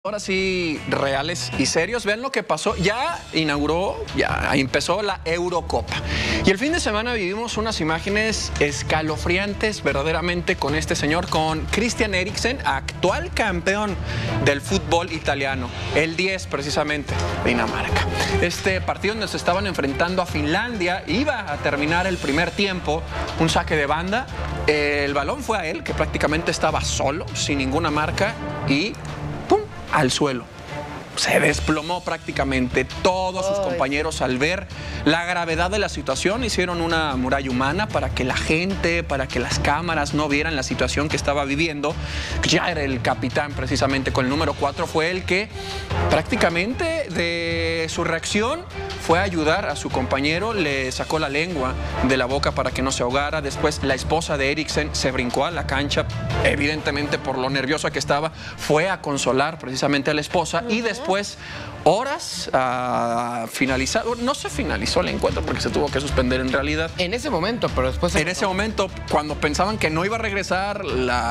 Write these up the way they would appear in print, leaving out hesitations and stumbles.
Ahora sí, reales y serios. Vean lo que pasó. Ya empezó la Eurocopa. Y el fin de semana vivimos unas imágenes escalofriantes verdaderamente con este señor, con Christian Eriksen, actual campeón del fútbol italiano. El 10 precisamente, Dinamarca. Este partido donde se estaban enfrentando a Finlandia, iba a terminar el primer tiempo, un saque de banda. El balón fue a él, que prácticamente estaba solo, sin ninguna marca, y al suelo. Se desplomó prácticamente. Todos sus compañeros, al ver la gravedad de la situación, hicieron una muralla humana para que la gente, para que las cámaras no vieran la situación que estaba viviendo. Ya era el capitán, precisamente con el número 4, fue el que prácticamente de su reacción fue a ayudar a su compañero, le sacó la lengua de la boca para que no se ahogara. Después la esposa de Eriksen se brincó a la cancha, evidentemente por lo nerviosa que estaba, fue a consolar precisamente a la esposa. Y después, horas a finalizar, no se finalizó el encuentro porque se tuvo que suspender en realidad. En ese momento, pero después... En ese momento, cuando pensaban que no iba a regresar,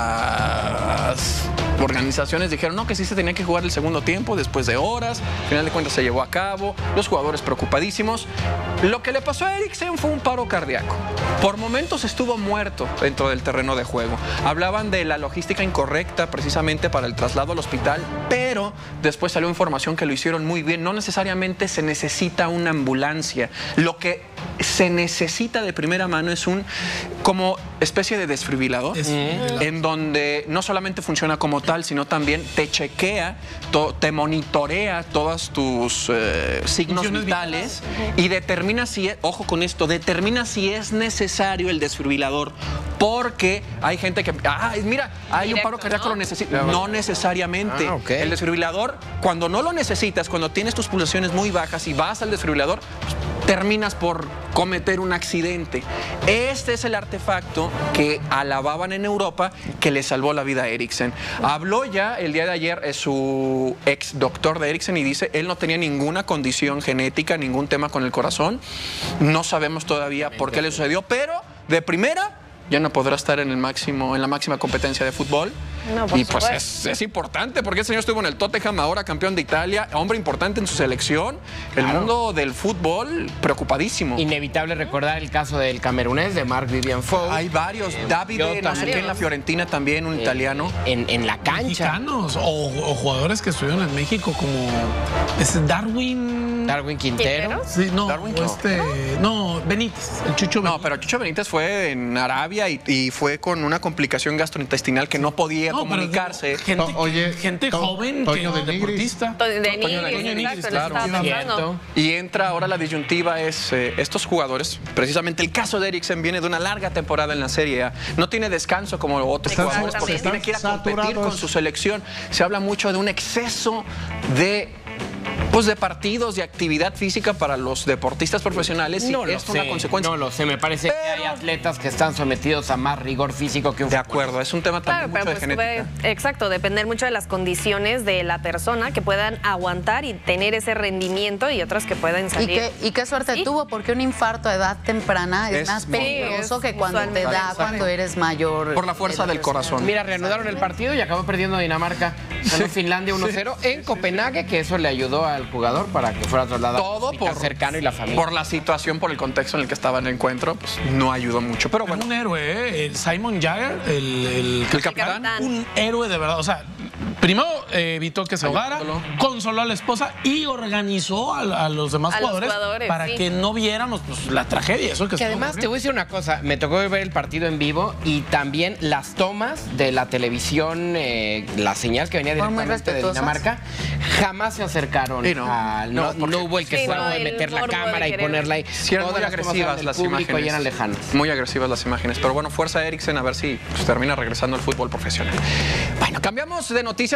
las organizaciones dijeron no, que sí se tenía que jugar el segundo tiempo después de horas. Al final de cuentas se llevó a cabo, los jugadores preocupadísimos. Lo que le pasó a Eriksen fue un paro cardíaco. Por momentos estuvo muerto dentro del terreno de juego. Hablaban de la logística incorrecta precisamente para el traslado al hospital, pero después salió información que lo hicieron muy bien. No necesariamente se necesita una ambulancia. Lo que se necesita de primera mano es un como especie de desfibrilador, en donde no solamente funciona como tal, sino también te chequea, te monitorea todos tus signos vitales y determina si, ojo con esto, determina si es necesario el desfibrilador, porque hay gente que, mira, hay un paro cardíaco, lo necesita. No necesariamente. El desfibrilador, cuando no lo necesitas, cuando tienes tus pulsaciones muy bajas y vas al desfibrilador, pues, terminas por cometer un accidente. Este es el artefacto que alababan en Europa que le salvó la vida a Eriksen. Habló ya el día de ayer su ex doctor de Eriksen y dice él no tenía ninguna condición genética, ningún tema con el corazón. No sabemos todavía por qué le sucedió, pero de primera ya no podrá estar en la máxima competencia de fútbol. No, y pues es importante porque el señor estuvo en el Tottenham, ahora campeón de Italia, hombre importante en su selección. El mundo del fútbol preocupadísimo. Inevitable recordar el caso del camerunés de Marc-Vivien Foe. Hay varios, Davide, no sé qué, en la Fiorentina también, un italiano. En la cancha. Mexicanos o jugadores que estuvieron en México como Darwin Quintero. Sí, no, Darwin no, Benítez, el Chucho Benítez. No, pero Chucho Benítez fue en Arabia y fue con una complicación gastrointestinal que no podía comunicarse. Gente joven, Toño que deportista. Toño Nigris, claro. Y entra ahora la disyuntiva es estos jugadores, precisamente el caso de Eriksen viene de una larga temporada en la Serie A. No tiene descanso como otros jugadores porque tiene que ir a competir con su selección. Se habla mucho de un exceso de partidos, de actividad física para los deportistas profesionales. No y esto es una consecuencia. No lo sé, me parece que hay atletas que están sometidos a más rigor físico que un futbolista. De acuerdo, es un tema también mucho de genética. Exacto, depender mucho de las condiciones de la persona que puedan aguantar y tener ese rendimiento y otras que puedan salir. Y qué suerte tuvo, porque un infarto a edad temprana es más peligroso que cuando te da cuando eres mayor. Por la fuerza del corazón. Mira, reanudaron el partido y acabó perdiendo Dinamarca. Ganó Finlandia 1-0 en Copenhague, que eso le ayudó al jugador para que fuera trasladado todo por cercano y la familia. Por la situación, por el contexto en el que estaba en el encuentro, pues no ayudó mucho. Pero bueno. Un héroe, el Simon Jagger, el capitán. Un héroe de verdad. O sea, primero evitó que se ahogara, consoló a la esposa y organizó a los demás jugadores para que no viéramos la tragedia. Eso que además te voy a decir una cosa, me tocó ver el partido en vivo y también las tomas de la televisión, la señal que venía directamente de Dinamarca, jamás se acercaron. No hubo el que fuera de meter la cámara y ponerla ahí. Sí, eran muy agresivas las imágenes. Y eran lejanas. Muy agresivas las imágenes. Pero bueno, fuerza Eriksen, a ver si termina regresando al fútbol profesional. Bueno, cambiamos de noticia.